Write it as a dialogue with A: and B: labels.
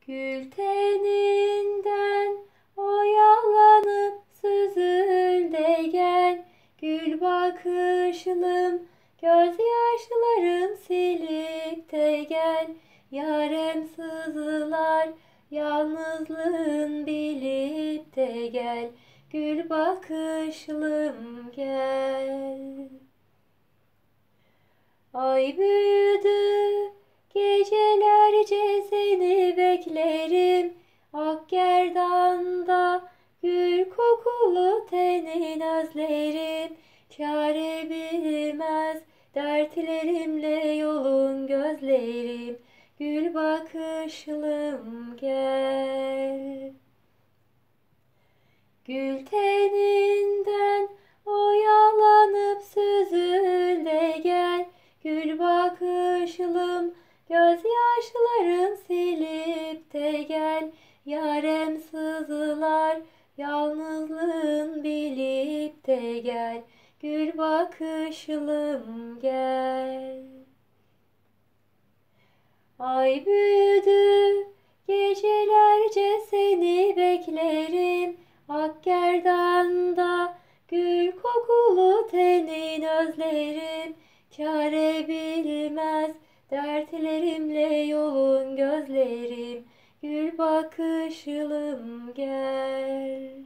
A: Gül teninden oyalanıp süzül de gel. Gül bakışlım gözyaşlarım silip de gel. Yarem sızılar yalnızlığın bilip de gel. Gül bakışlım gel. Ay büyüdü gecelerce seni beklerim. Akgerdanda gül kokulu tenin özlerim. Çare bilmez dertlerimle yolun gözlerim. Gül bakışlım gel. Gül teninden oyalanıp süzül de gel. Gül bakışlım gözyaşlarım silip de gel. Yarem sızılar yalnızlığın bilip de gel. Gül bakışlım gel. Ay büyüdü gecelerce seni beklerim. Akgerdanda gül kokulu tenin özlerim. Çare bilmez dertlerimle yolun gözlerim. Gül bakışlım gel.